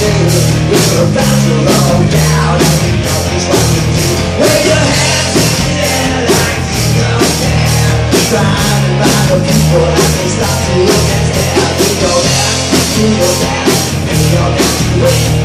We're about to roll down, and we know just what to do. Wave your hands in the air like you can. Surrounded by the people as they start to look and stare. Do your best, and do your best to win.